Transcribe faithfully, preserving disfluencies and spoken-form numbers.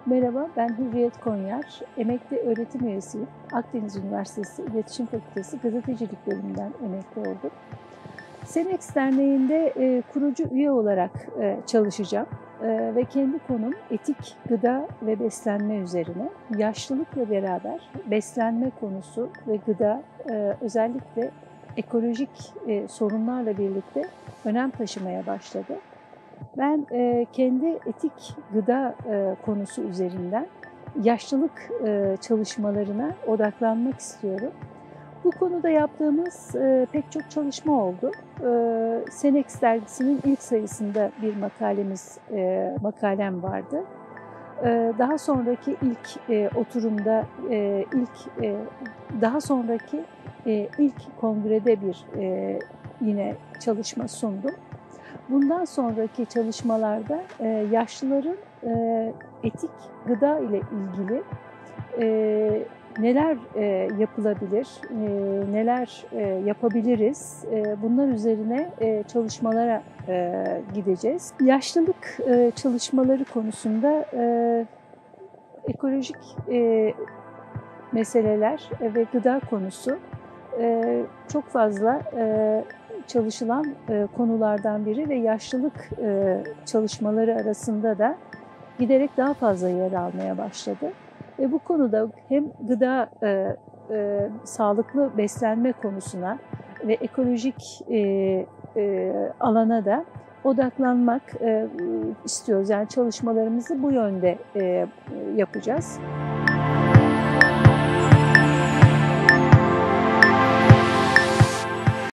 Merhaba, ben Hürriyet Konyar, emekli öğretim üyesiyim. Akdeniz Üniversitesi İletişim Fakültesi Gazetecilik Bölümünden emekli oldum. Senex Derneği'nde e, kurucu üye olarak e, çalışacağım E, ve kendi konum etik gıda ve beslenme üzerine. Yaşlılıkla beraber beslenme konusu ve gıda e, özellikle ekolojik e, sorunlarla birlikte önem taşımaya başladı. Ben e, kendi etik gıda e, konusu üzerinden yaşlılık e, çalışmalarına odaklanmak istiyorum. Bu konuda yaptığımız e, pek çok çalışma oldu. E, Senex dergisinin ilk sayısında bir makalemiz, e, makalem vardı. E, daha sonraki ilk e, oturumda, e, ilk e, daha sonraki e, ilk kongrede bir e, yine çalışma sundum. Bundan sonraki çalışmalarda e, yaşlıların e, etik gıda ile ilgili e, neler e, yapılabilir, e, neler e, yapabiliriz, e, bunlar üzerine e, çalışmalara e, gideceğiz. Yaşlılık e, çalışmaları konusunda e, ekolojik e, meseleler ve gıda konusu e, çok fazla e, çalışılan e, konulardan biri ve yaşlılık e, çalışmaları arasında da giderek daha fazla yer almaya başladı. Ve bu konuda hem gıda, e, e, sağlıklı beslenme konusuna ve ekolojik e, e, alana da odaklanmak e, istiyoruz. Yani çalışmalarımızı bu yönde e, yapacağız.